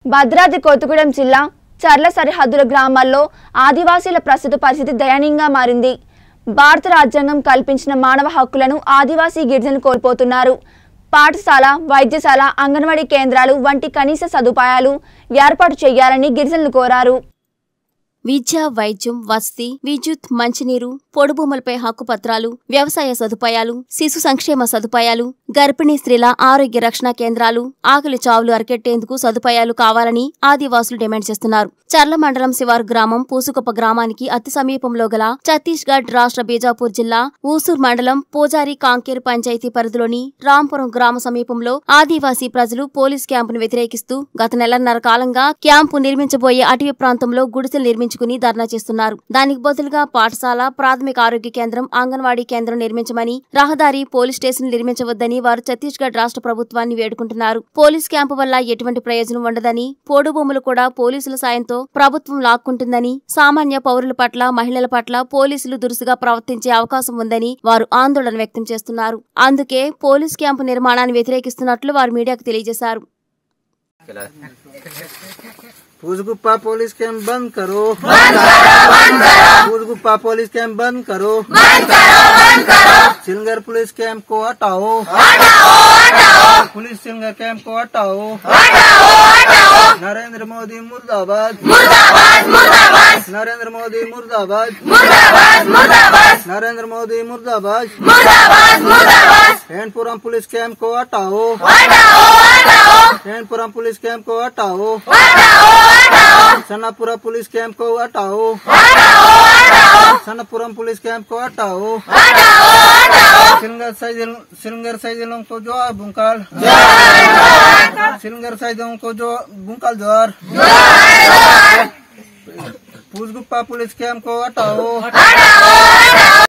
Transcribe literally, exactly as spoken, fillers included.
భద్రాద్రి కొత్తగూడెం జిల్లా చర్ల సరిహద్దుల గ్రామాల్లో ఆదివాసీల ప్రస్తుత పరిస్థితి దయనీయంగా మారింది. భారత రాజ్యాంగం కల్పించిన మానవ హక్కులను ఆదివాసీ గిరిజనులు కోల్పోతున్నారు. పాఠశాల, వైద్యశాల, అంగన్వాడీ కేంద్రాలు వంటి కనీస సదుపాయాలు ఏర్పాటు చేయాలని గిరిజనులు కోరారు. విద్య, వైద్యం, వసతి, విద్యుత్, మంచినీరు, పొడు భూములపై హక్కు పత్రాలు, వ్యవసాయ సదుపాయాలు, శిశు సంక్షేమ సదుపాయాలు, గర్భిణీ స్త్రీల ఆరోగ్య రక్షణ కేంద్రాలు, ఆకలి చావులు అరికెట్టేందుకు సదుపాయాలు కావాలని ఆదివాసులు డిమాండ్ చేస్తున్నారు. చర్ల మండలం శివారు గ్రామం పూసుకొప్ప గ్రామానికి అతి సమీపంలో గల ఛత్తీస్గఢ్ రాష్ట్ర బీజాపూర్ జిల్లా ఊసూర్ మండలం పూజారి కాంకేర్ పంచాయతీ పరిధిలోని రాంపురం గ్రామ సమీపంలో ఆదివాసీ ప్రజలు పోలీస్ క్యాంపును వ్యతిరేకిస్తూ గత నెలన్నర కాలంగా క్యాంపు నిర్మించబోయే అటవీ ప్రాంతంలో గుడిసెలు నిర్మించుకుని ధర్నా చేస్తున్నారు. దానికి బదులుగా పాఠశాల, ప్రాథమిక ఆరోగ్య కేంద్రం, అంగన్వాడీ కేంద్రం నిర్మించమని, రహదారి, పోలీస్ స్టేషన్ నిర్మించవద్దని వారు ఛత్తీస్గఢ్ రాష్ట్ర ప్రభుత్వాన్ని వేడుకుంటున్నారు. పోలీస్ క్యాంపు వల్ల ఎటువంటి ప్రయోజనం ఉండదని, పోడు భూములు కూడా పోలీసుల సాయంతో ప్రభుత్వం లాక్కుంటుందని, సామాన్య పౌరుల పట్ల, మహిళల పట్ల పోలీసులు దురుసుగా ప్రవర్తించే అవకాశం ఉందని వారు ఆందోళన వ్యక్తం చేస్తున్నారు. అందుకే పోలీస్ క్యాంపు నిర్మాణాన్ని వ్యతిరేకిస్తున్నట్లు వారు మీడియాకు తెలియజేశారు. पूजगुप्पा पुलिस कैंप बंद करो, पूजगुप्पा पुलिस कैंप बंद करो, सिलंगर पुलिस कैंप को हटाओ, पुलिस सिलंगर कैंप को हटाओ, नरेंद्र मोदी मुर्दाबाद, नरेंद्र मोदी मुर्दाबाद, नरेंद्र मोदी मुर्दाबाद, हैंडपुरम पुलिस कैंप को हटाओ, हैंडपुरम पुलिस कैंप को हटाओ, सन्नापुरा पुलिस कैंप को हटाओ, सन्नापुरम पुलिस कैंप को हटाओ, सिलंगर साइजिल सिलंगर साइजिलों को जो बुंकाल, सिलंगर साइजिलों को जो बुंकाल जोर, पूजगुप्पा पुलिस कैंप को हटाओ।